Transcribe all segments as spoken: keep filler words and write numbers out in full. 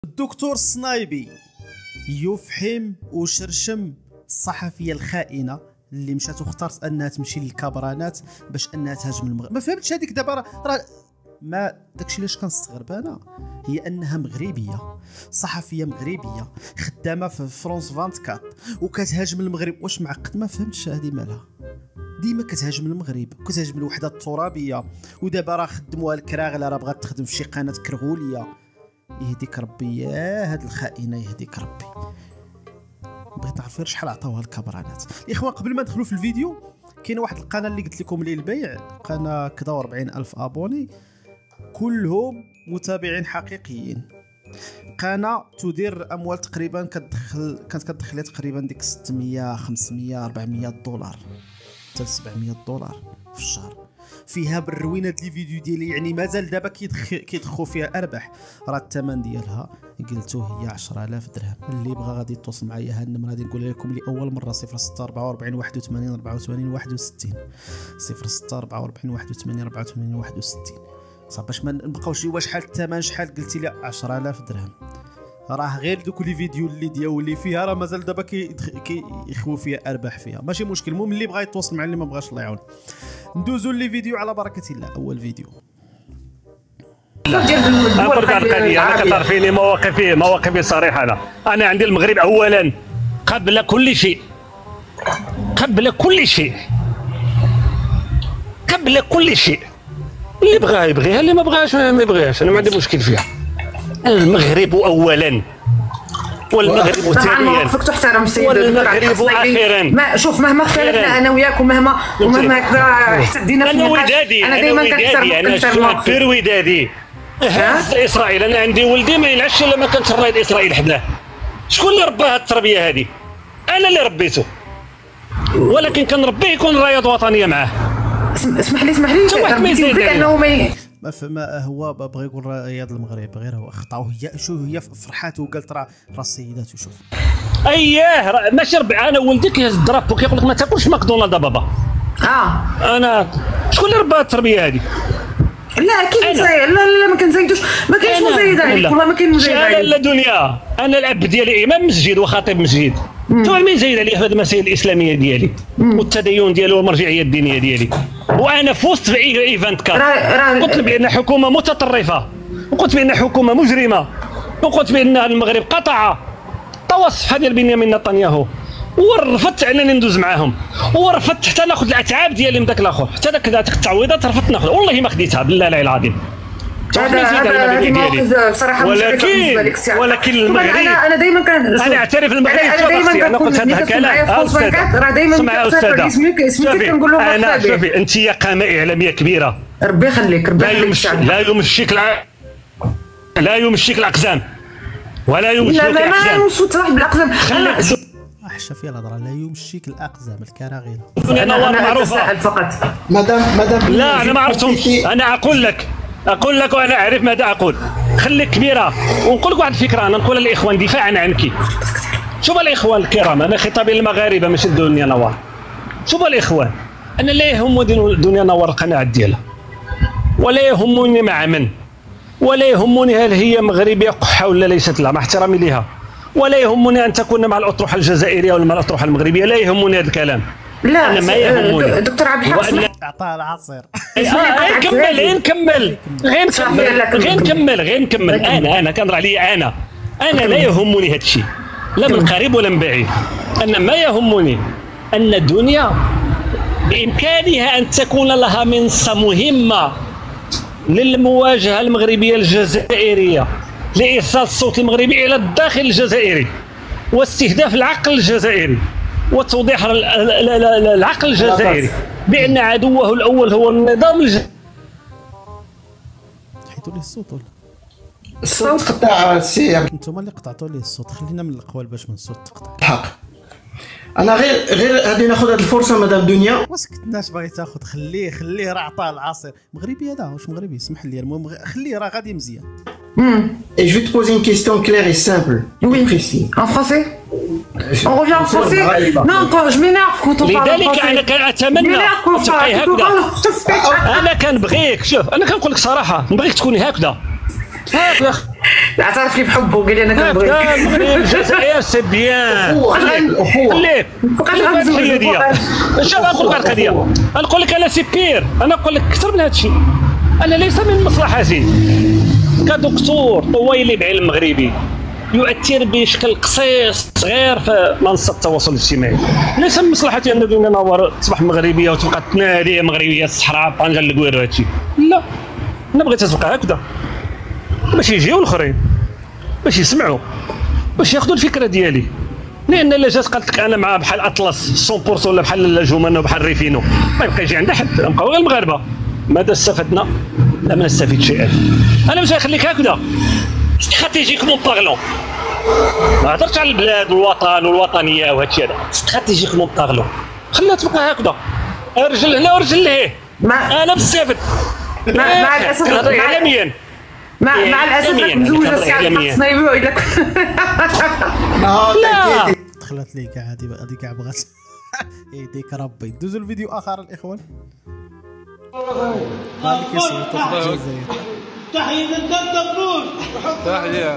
الدكتور الصنايبي يفحم وشرشم الصحفيه الخائنه اللي مشات واختارت انها تمشي للكابرانات باش انها تهاجم المغرب. ما فهمتش هذيك دابا راه ما داكشي علاش كنستغرب انا هي انها مغربيه، صحفيه مغربيه خدامه في فرونس أربعة وعشرين وكتهاجم المغرب. واش معقد؟ ما فهمتش هذه مالها. ديما كتهاجم المغرب وكتهاجم الوحده الترابيه، ودابا راه خدموها الكراغله راه بغات تخدم في شي قناه كرغوليه. يهديك ربي يا هاد الخائنه، يهديك ربي. بغيت نعرف غير شحال عطاوها الكابرانات. الاخوان قبل ما ندخلوا في الفيديو، كاينه واحد القناه اللي قلت لكم ليه البيع، قناه كدا وأربعين ألف ابوني كلهم متابعين حقيقيين. قناه تدير اموال تقريبا كتدخل كانت كتدخل تقريبا ديك ستمية خمسمية أربعمية دولار حتى سبعمية دولار في الشهر. فيها بالروينه لي فيديو ديالي، يعني مازال دابا كيدخلوا فيها ارباح. راه الثمن ديالها قلتو هي عشرة آلاف درهم. اللي بغى غادي يتواصل معايا ها النمره غادي نقول لكم لاول مره صفر ستة أربعة وأربعين واحد وثمانين أربعة وثمانين واحد وستين صفر ستة أربعة وأربعين واحد وثمانين أربعة وثمانين واحد وستين. صافي باش ما نبقاوش واش شحال الثمن شحال قلتي لي عشرة آلاف درهم. راه غير دوك لي فيديو اللي دياو اللي فيها راه مازال دابا كيخوي فيها ارباح فيها، ماشي مشكل. المهم اللي بغى يتواصل معنا، اللي ما بغاش الله يعاون. ندوزو لي فيديو على بركه الله. اول فيديو أرجع القضية. أنا كتعرفيني مواقفي مواقفي صريحة. أنا أنا عندي المغرب أولا قبل كل شيء، قبل كل شيء، قبل كل شيء. اللي بغاها يبغيها، اللي ما بغاهاش ما يبغيهاش. أنا ما عندي مشكل فيها. المغرب أولا والمغرب ثانيا تحترم السيد والمغرب آخرا. ما شوف مهما اختلفنا انا وياك ومهما ومهما احتدينا في أنا ودادي أنا دائما كنحترم أنا شوفير ودادي. اسرائيل انا عندي ولدي ما يلعبش الا ما كانت الرايد اسرائيل حداه. شكون اللي ربى هاد التربيه هذه؟ انا اللي ربيته، ولكن كنربيه يكون رايد وطنيه معاه. اسمح لي اسمح لي ربيتي ولدك انه ما ما فما هو بغى يقول رياض المغرب، غير هو خطاو. هي شو هي فرحات وقالت راه راه السيدات وشوف اييه ماشي ربي. انا ولدي كيهز الدراب وكيقول لك ما تاكلش ماكدونالد بابا. اه انا شكون اللي ربى التربيه هذه؟ لا اكيد لا لا ما كنزايدوش، ما كاينش مزايد عليك والله ما كاين مزايد عليك. لا دنيا انا الاب ديالي امام مسجد وخطيب مسجد، تو مين زايد عليا في هذه المسائل الاسلاميه ديالي والتدين ديالي والمرجعيه الدينيه ديالي. وانا فزت في ايفنت كار قلت بان حكومه متطرفه، وقلت بان حكومه مجرمه، وقلت بان المغرب قطع توصف ديال بنيامين نتنياهو، ورفضت انني ندوز معاهم، ورفضت حتى ناخذ الاتعاب ديالي من داك الاخر، حتى داك داك التعويضات رفضت ناخذ. والله ما خديتها بالله العلي العظيم. هذا هذا مواقف بصراحه ولكن ولكن المغرب انا انا دائما كان انا اعترف المغرب. انا دائما انا قلت هذا الكلام راه دائما استاذه اسمك اسمك كنقول له انا شوفي انت قامه اعلاميه كبيره، ربي يخليك ربي يخليك. لا يمشيك لا يمشيك الاقزام ولا يمشيك الاقزام. لا لا نصوت واحد بالاقزام. احشى فيها الهضره. لا يمشيك الاقزام الكراغيل. انا معروفه فقط مدام مدام لا انا ما عرفتهمش. انا اقول لك اقول لك وانا اعرف ماذا اقول. خليك كبيره ونقول لك واحد الفكره. انا نقول للاخوان دفاعا عنك. شوف الاخوان الكرام، انا خطابي للمغاربه ماشي الدنيا نوار. شوف الاخوان، انا لا يهمني الدنيا نوار القناعات ديالها، ولا يهمني مع من، ولا يهمني هل هي مغربيه قحه ولا ليست لها، مع احترامي لها، ولا يهمني ان تكون مع الاطروحه الجزائريه ولا مع الاطروحه المغربيه. لا يهمني هذا الكلام. لا أنا ما يهمني. دكتور عبد الحق اعطاه العصير. غير نكمل غير نكمل غير نكمل غير نكمل غير نكمل انا انا كنهضر عليا انا انا لا يهمني هذا الشيء لا من قريب ولا من بعيد. انا ما يهمني ان الدنيا بامكانها ان تكون لها منصه مهمه للمواجهه المغربيه الجزائريه، لارسال الصوت المغربي الى الداخل الجزائري واستهداف العقل الجزائري وتوضيح العقل الجزائري بان عدوه الاول هو النظام الجزائري. حيدوا لي الصوت ولا الصوت قطع السي. انتم اللي قطعتوا لي الصوت. خلينا من الاقوال باش من الصوت تقطع. الحق انا غير غير غادي ناخذ هذه الفرصه مدام دنيا. واسكت الناس باغي تاخذ. خليه خليه راه عطاه العصير. مغربي هذا واش مغربي؟ اسمح لي. المهم خليه راه غادي مزيان. Et je vais te poser une question claire et simple. Oui. Et précise. En français? On revient en français? Non, quand je m'énerve quand on parle en لذلك français. انا كنتمنى تبقاي هكذا. انا كنبغيك. شوف انا كنقول لك صراحه نبغيك تكوني هكذا هكذا اعترف لي بحبه قال لي انا كنبغيك. هكذا المغرب الجزائر سي بيان. خليك فوقاش غنزوجو؟ اش غنقول لك القضيه؟ غنقول لك انا سي بير، انا نقول لك اكثر من هذا الشيء. انا ليس من مصلحتي كدكتور طويلي بعلم المغربي يؤثر بشكل قصيص صغير في منصه التواصل الاجتماعي. ليس من مصلحتي انني ننور تصبح مغربيه وتبقى تنادي مغربيه الصحراء طنجه الكوير وهذا الشيء. لا، انا بغيت تبقى هكذا باش يجيو الاخرين باش يسمعوا باش ياخذوا الفكره ديالي. لان الا جات قالت لك انا مع بحال اطلس مية بالمية ولا بحال جومان وبحال ريفينو ما يبقى يجي عندها حد، نبقاو غير المغاربه. ماذا استفدنا؟ لم نستفيد شيئا. انا باش نخليك هكذا استراتيجيكمون بارلون. ما هضرتش على البلاد والوطن والوطنيه وهذا الشيء هذا، استراتيجيكمون بارلون. خليها تبقى هكذا، رجل هنا ورجل لهيه. انا مستفد. مع, مع الاسف عالميا مع, مع الاسف راك مزوجه السي صنايبي والا لا دخلت لي كاع هذه هذه كاع بغات يديك ربي. دوزوا الفيديو اخر الاخوان. هذا كيصوتوا في الجزائر. تحية للدار دبوس. تحية.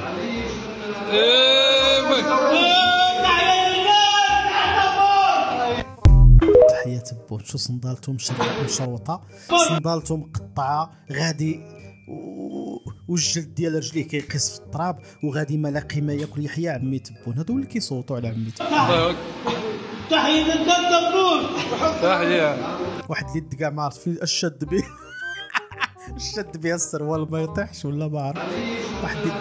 تحية تبون. شو صندالتهم مشروطة، صندالتهم مقطعة، غادي والجلد ديال رجليه كيقيس في التراب وغادي ما لا قيمة ياكل يحيى عمي تبون. هادو اللي كيصوتوا على عمي تبون. تحية للدار دبوس. تحية. واحد اليد كاع ما عرفت فين الشد به الشد به السروال ما يطيحش ولا ما عرفت. واحد اليد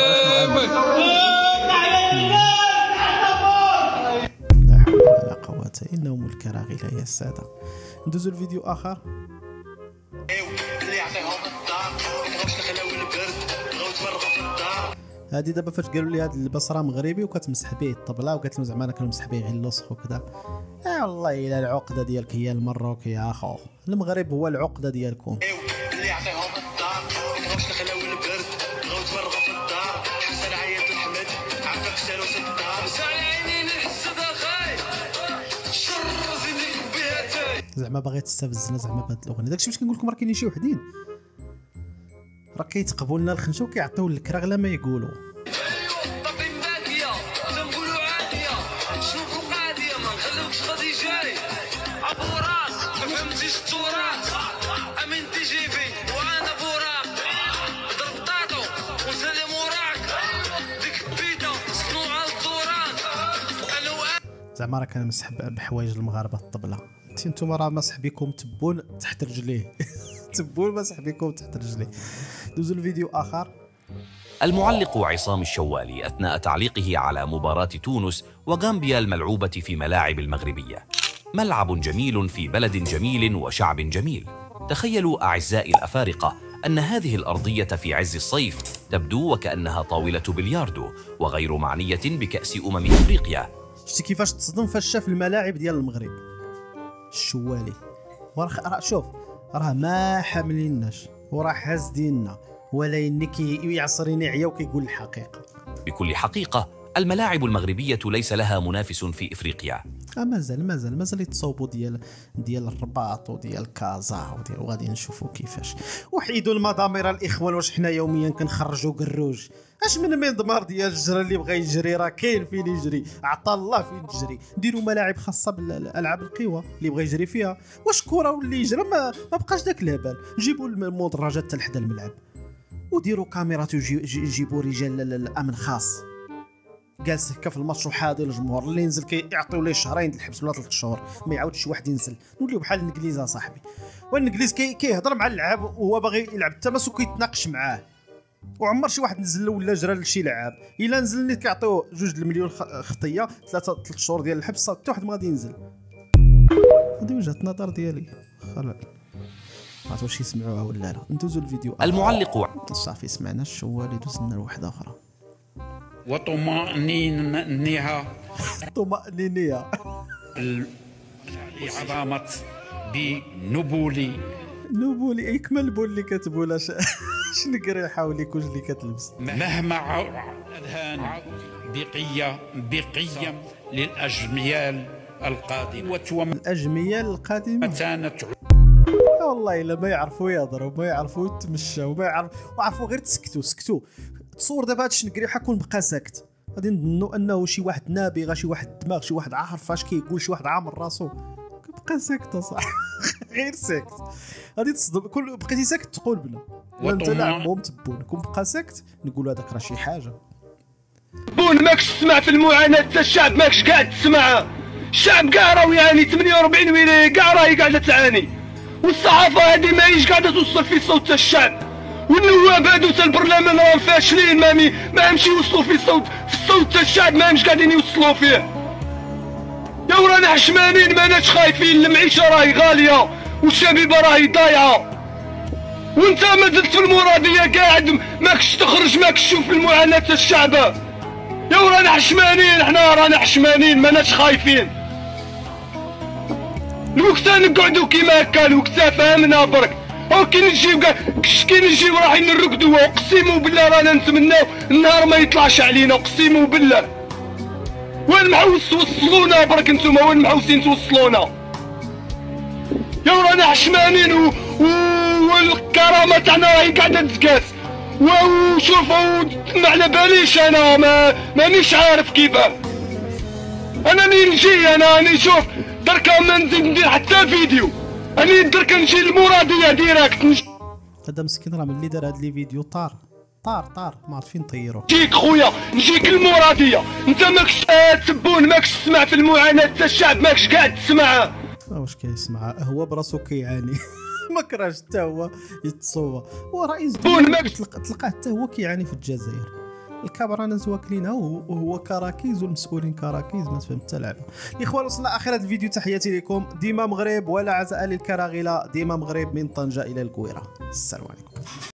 لا حول ولا قوة إلا بالله الكراغيل يا السادة. ندوزو الفيديو آخر. هادي دابا فاش قالوا لي هاد اللباس راه مغربي وكتمسح به الطبله وقالت لهم زعما انا كنمسح به غير اللصق وكذا. اه والله الا العقده ديالك هي المروك يا اخو. المغرب هو العقده ديالكم. اللي يعطيهم الدار بغاوش الخلا والبرد بغاو تفرغوا في الدار حسن عيط لحمد عفاك سالو ستار سالعيني نحسد اخاي شرزني بيتي زعما باغي تستفزنا زعما بهاد الاغنيه. داكشي باش كنقول لكم راه كاينين شي وحدين راه كيتقبوا لنا الخنشه وكيعطيو الكرا غير ما يقولوا. زعما راه كنمسح بحوايج المغاربه الطبله. انتم راه مسح بكم تبون تحت رجليه تبون مسح بكم تحت رجليه. دوزوا الفيديو اخر. المعلق عصام الشوالي أثناء تعليقه على مباراة تونس وغامبيا الملعوبة في ملاعب المغربية: ملعب جميل في بلد جميل وشعب جميل. تخيلوا أعزائي الأفارقة أن هذه الأرضية في عز الصيف تبدو وكأنها طاولة بلياردو وغير معنية بكأس أمم أفريقيا. شتي كيفاش تصدم فاش شاف الملاعب ديال المغرب الشوالي. وراه شوف راه ما حامليناش وراه حاسديننا ولا انك يعصريني عيا وكيقول الحقيقه. بكل حقيقه الملاعب المغربيه ليس لها منافس في افريقيا. آه مازال مازال مازال يتصوبوا ديال ديال الرباط وديال كازا وديال وغادي نشوفوا كيفاش. وحيدوا المضامير الاخوان. واش حنا يوميا كنخرجوا قروج؟ اش من مضمار ديال الجرى اللي بغى يجري راه كاين فين يجري، عطا الله فين تجري. ديروا ملاعب خاصه بالالعاب القوى اللي بغى يجري فيها. واش كره واللي يجرى ما, ما بقاش داك الهبال. جيبوا المدرجات حتى لحدا الملعب وديروا كاميرات ويجيبوا رجال الامن خاص جالس هكا في الماتش وحاضر الجمهور. اللي ينزل كيعطيو ليه شهرين الحبس ولا ثلاث شهور ما يعاودش شي واحد ينزل. نوليو بحال الانجليز صاحبي. والانجليز كيهضر مع اللعاب وهو باغي يلعب التماس وكيتناقش معاه. وعمر شي واحد نزل له ولا جرى لشي لعاب. الا نزل نيت كيعطيوه جوج المليون خطيه ثلاثه ثلاث شهور ديال الحبس حتى واحد ما غادي ينزل. هذه وجهه النظر ديالي. خلاص ما واش يسمعوها ولا لا. ندوزو الفيديو. المعلق صافي سمعنا الشوالي دوزنا لواحده اخرى. وطمأنينها طمأنينها عظمة بنبولي نبولي يكمل بول اللي كتبوا لا شنقري حاوليك واش اللي كتلبس. مهما اذهان بقيه بقيم للاجميال القادمه الاجميال القادمه كانت والله الا ما يعرفوا يهضروا ما يعرفوا يتمشوا ما يعرفوا وعرفوا غير تسكتوا سكتوا تصور دابا هاد الشنقري بحال كون بقى ساكت غادي نظنوا انه شي واحد نابغه شي واحد الدماغ شي واحد عارف فاش كيقول شي واحد عامر راسو بقى ساكت صح غير ساكت غادي تصدم كل بقيتي ساكت تقول بلا وانت لا عمهم تبون كون بقى ساكت نقول هذاك راه شي حاجه بون ماكش تسمع في المعاناه تاع الشعب ماكش قاعد تسمع الشعب كاع راه يعاني ثمانية وأربعين ولايه كاع راهي قاعده تعاني والصحافه هذه ماهيش قاعده توصل في صوت تاع الشعب والنواب هادو تاع البرلمان راهم فاشلين مامي ما يمشي يوصلوا في صوت في الصوت تاع الشعب ما مش قاعدين يوصلوا فيه يا ورانا حشمانين ماناش خايفين المعيشه راهي غاليه والشبيبه راهي ضايعه وانت ما زلت في المراديه قاعد ماكش تخرج ماكش تشوف المعاناه تاع الشعب يا ورانا حشمانين احنا رانا حشمانين ماناش خايفين الوقتا نقعدو كيما هكا الوقتا فهمنا برك او كي نجيو كي نجيو رايحين نرقدو اقسموا بالله رانا نتمناو النهار ما يطلعش علينا اقسموا بالله وين محوس توصلونا برك نتوما وين محوسين توصلونا يا رانا حشمانين و... و... والكرامه تاعنا راهي قاعده تتقاس وشوفوا ما على باليش انا ما مانيش عارف كيفاه انا ني نجي انا راني شوف دركا ما نزيد ندير حتى فيديو اني دركا نجي المراديه ديراكت هذا مسكين راه ملي دار هاد لي فيديو طار طار طار ما عارفين نطيروه نجيك خويا نجيك المراديه انت ماكش تبون ماكش تسمع في المعاناه تاع الشعب ماكش قاعد تسمع واش كيسمع هو براسو كيعاني ما كرهش حتى هو يتصوى هو رئيس تلقاه حتى هو كيعاني في الجزائر الكاميرانات واكلينها وهو كراكيز والمسؤولين كراكيز ما تفهم حتى لعبه. الاخوان وصلنا اخر هذا الفيديو تحياتي لكم ديما مغرب ولا عزاء للكراغله ديما مغرب من طنجه الى الكويره السلام عليكم.